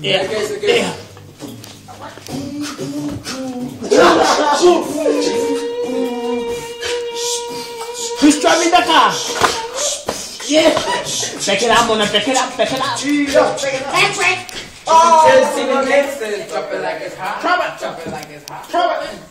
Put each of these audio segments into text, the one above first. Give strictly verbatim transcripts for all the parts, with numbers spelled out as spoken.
Yeah. Yeah. Who's driving the car? Yeah. Pick it up, Mona. Pick it up. Pick it up. Pick it up. Pick it. Oh. Drop it like it's hot. Drop it. Drop it like it's hot. Drop it.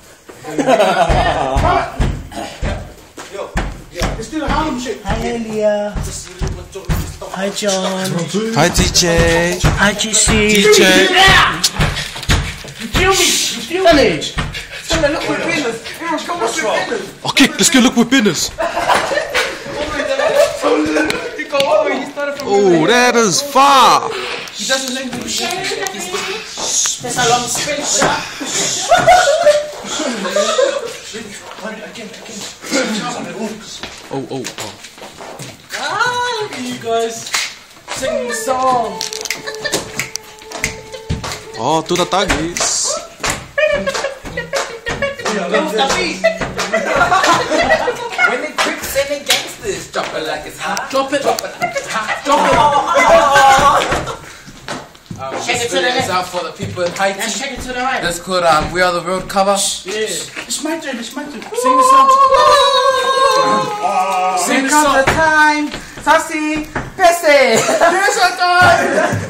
Drop it. Yo. Let's do the Harlem shake. Hi, Elia. Hi, John. Hi, D J. Hi, G C. D J. Yeah. You feel me? You feel me? Come on, look with business. Come watch with business. Okay, let's go look with business. Oh, that is far. He doesn't like the shit. There's a long space. Oh, oh, oh. Ah, look at you guys singing the song. Oh, to the taggies. When they quick sending gangsters, drop it like it's hot. Drop it. Drop it like it's hot. Drop it. Um, Shake it this to the video is left. out for the people in Haiti. Let's check it to the right. That's called um, We Are the Road cover. Yeah. It's my turn. It's my turn. Sing the song. Sing the song. the time. Sassy. Pesse. Here's our time.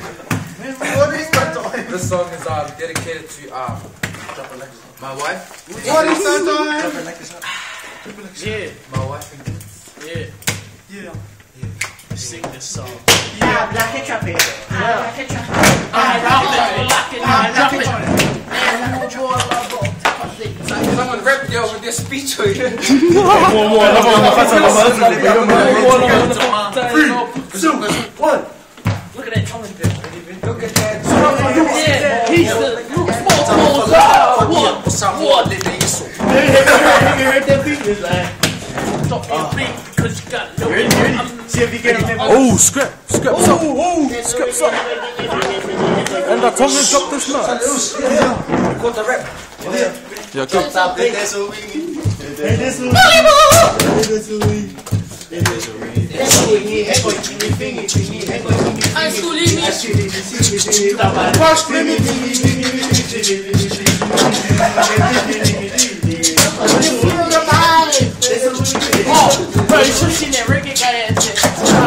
This song is um, dedicated to um, my wife. What is our time? Yeah. My wife and kids. Yeah. Yeah. Sing this song. Yeah, black it, drop it. Yeah, black it, drop it. I drop it. I drop it. Someone rap yo with their speech. Three, two, one. Look at that Thomas bit. Look at that. Yeah, he's the what? What? You heard that beat? It's like drop your beat because you got no. See if you get it. Oh, scrap, scrap, oh, oh, scrap, scrap. And the tongue is up this nuts. Yeah. Got the rap. Yeah, good. Stop it. There's a wing. There's a wing. There's a wing. High school evening. Watch me. Oh, bro, you should see that reggae guy at it.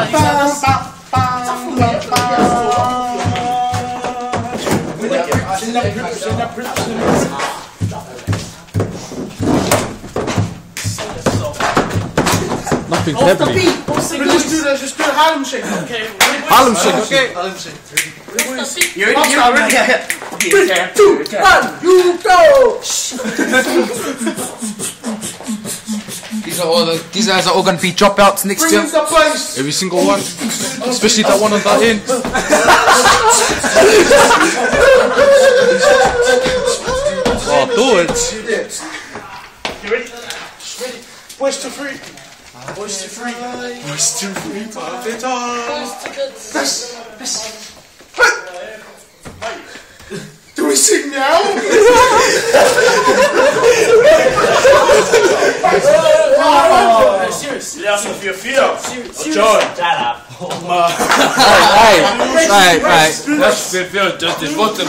Nothing heavily. Let's do the, let's do the Harlem shake. Okay. Harlem shake, okay. Harlem shake. You already, you already. Three, two, one, you go! These are all the, these guys are all gonna be dropouts next year. The place. Every single one. Especially that one on the end. Oh, do it. You ready? Ready. Boys to free. Boys to free. Boys to free. Pop it off. This. This. Do we sing now? Oh, serious. Yes, if you feel. John. Shut up. Hey, hey, hey. That's the feel just the bottom.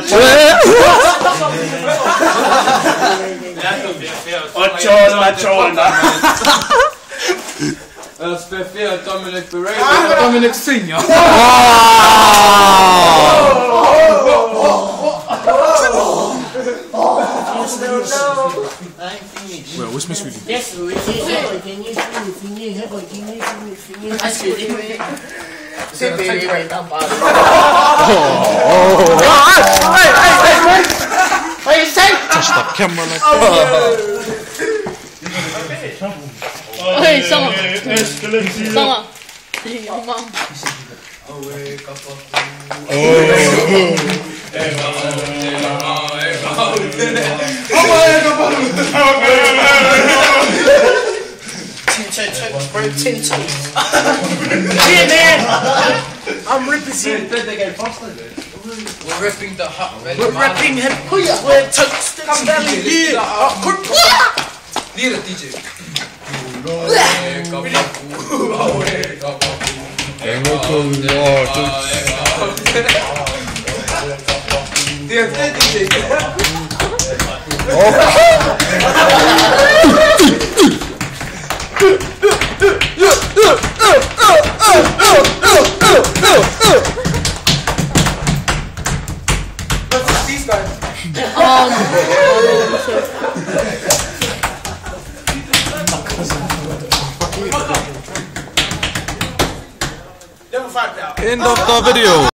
That's the feel Dominic Pereira. Dominic Senior. Well, what's Miss Rudy? Yes, we can you finish? I see it. Say baby right now, Bob. Oh, Hey, hey, hey, hey! What you say? touch the camera like that. Hey, sama. Sama. Your mom. Tin toes. Yeah, man. I'm representing. We're ripping the hot red. We're repping him. We're toasting. Come down here. Need a D J. Never find out. End of the video.